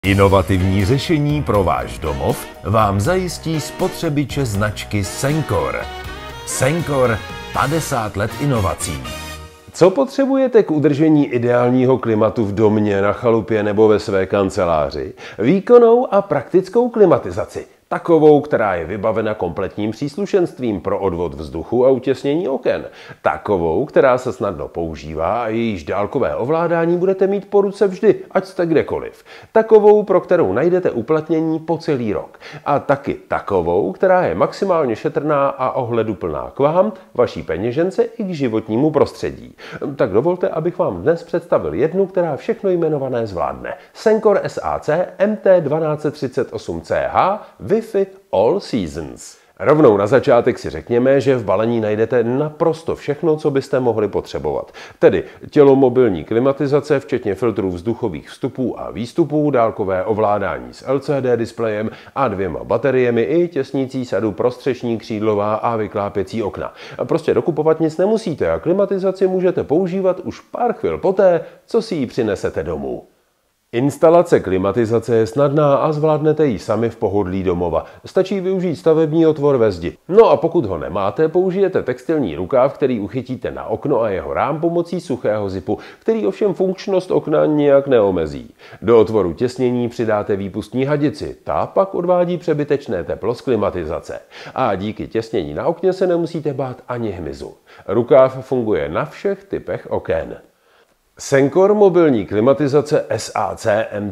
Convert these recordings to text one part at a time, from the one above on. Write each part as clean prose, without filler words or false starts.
Inovativní řešení pro váš domov vám zajistí spotřebiče značky Sencor. Sencor 50 let inovací. Co potřebujete k udržení ideálního klimatu v domě, na chalupě nebo ve své kanceláři? Výkonnou a praktickou klimatizaci. Takovou, která je vybavena kompletním příslušenstvím pro odvod vzduchu a utěsnění oken. Takovou, která se snadno používá a jejíž dálkové ovládání budete mít po ruce vždy, ať jste kdekoliv. Takovou, pro kterou najdete uplatnění po celý rok. A taky takovou, která je maximálně šetrná a ohleduplná k vám, vaší peněžence i k životnímu prostředí. Tak dovolte, abych vám dnes představil jednu, která všechno jmenované zvládne. Sencor SAC MT1238CH Wi-Fi All Seasons. Rovnou na začátek si řekněme, že v balení najdete naprosto všechno, co byste mohli potřebovat. Tedy tělomobilní klimatizace, včetně filtrů vzduchových vstupů a výstupů, dálkové ovládání s LCD displejem a 2 bateriemi i těsnící sadu prostřešní, křídlová a vyklápěcí okna. Prostě dokupovat nic nemusíte a klimatizaci můžete používat už pár chvil poté, co si ji přinesete domů. Instalace klimatizace je snadná a zvládnete ji sami v pohodlí domova. Stačí využít stavební otvor ve zdi. No a pokud ho nemáte, použijete textilní rukáv, který uchytíte na okno a jeho rám pomocí suchého zipu, který ovšem funkčnost okna nijak neomezí. Do otvoru těsnění přidáte výpustní hadici, ta pak odvádí přebytečné teplo z klimatizace. A díky těsnění na okně se nemusíte bát ani hmyzu. Rukáv funguje na všech typech oken. Sencor mobilní klimatizace SAC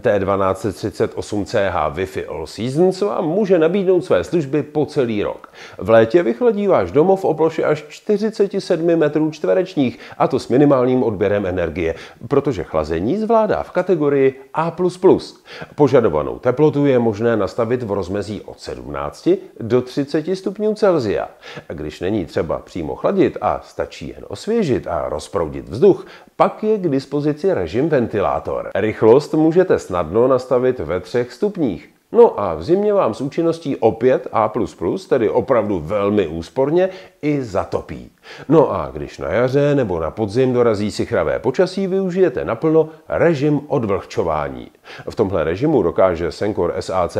MT1238CH Wi-Fi All Seasons vám může nabídnout své služby po celý rok. V létě vychladí váš domov o ploše až 47 m2, a to s minimálním odběrem energie, protože chlazení zvládá v kategorii A++. Požadovanou teplotu je možné nastavit v rozmezí od 17 do 30 stupňů Celsia. Když není třeba přímo chladit a stačí jen osvěžit a rozproudit vzduch, pak je k dispozici režim ventilátor. Rychlost můžete snadno nastavit ve 3 stupních. No a v zimě vám s účinností opět A++, tedy opravdu velmi úsporně, i zatopí. No a když na jaře nebo na podzim dorazí sichravé počasí, využijete naplno režim odvlhčování. V tomhle režimu dokáže Sencor SAC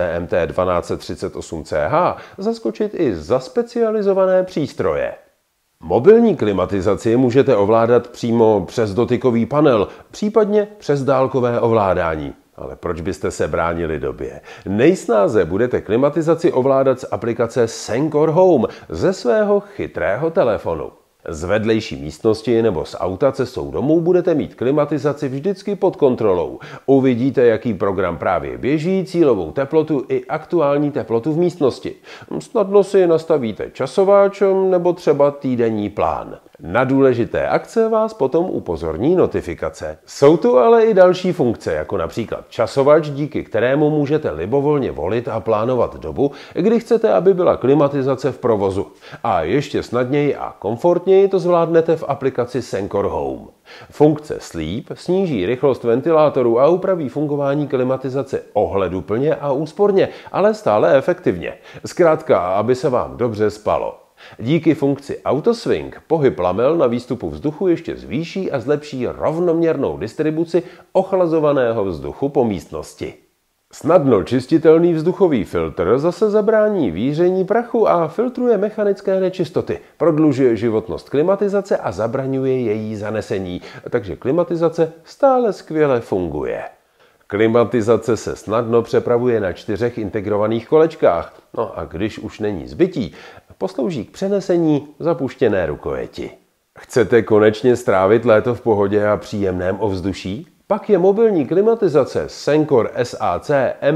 MT1238CH zaskočit i za specializované přístroje. Mobilní klimatizaci můžete ovládat přímo přes dotykový panel, případně přes dálkové ovládání. Ale proč byste se bránili době? Nejsnáze budete klimatizaci ovládat z aplikace Sencor Home ze svého chytrého telefonu. Z vedlejší místnosti nebo z auta cestou domů budete mít klimatizaci vždycky pod kontrolou. Uvidíte, jaký program právě běží, cílovou teplotu i aktuální teplotu v místnosti. Snadno si nastavíte časováč nebo třeba týdenní plán. Na důležité akce vás potom upozorní notifikace. Jsou tu ale i další funkce, jako například časovač, díky kterému můžete libovolně volit a plánovat dobu, kdy chcete, aby byla klimatizace v provozu. A ještě snadněji a komfortněji to zvládnete v aplikaci Sencor Home. Funkce Sleep sníží rychlost ventilátoru a upraví fungování klimatizace ohleduplně a úsporně, ale stále efektivně. Zkrátka, aby se vám dobře spalo. Díky funkci Autoswing pohyb lamel na výstupu vzduchu ještě zvýší a zlepší rovnoměrnou distribuci ochlazovaného vzduchu po místnosti. Snadno čistitelný vzduchový filtr zase zabrání víření prachu a filtruje mechanické nečistoty, prodlužuje životnost klimatizace a zabraňuje její zanesení, takže klimatizace stále skvěle funguje. Klimatizace se snadno přepravuje na 4 integrovaných kolečkách, no a když už není zbytí, poslouží k přenesení zapuštěné rukojeti. Chcete konečně strávit léto v pohodě a příjemném ovzduší? Pak je mobilní klimatizace Sencor SAC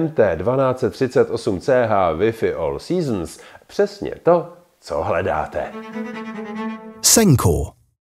MT1238CH Wi-Fi All Seasons přesně to, co hledáte. Sencor.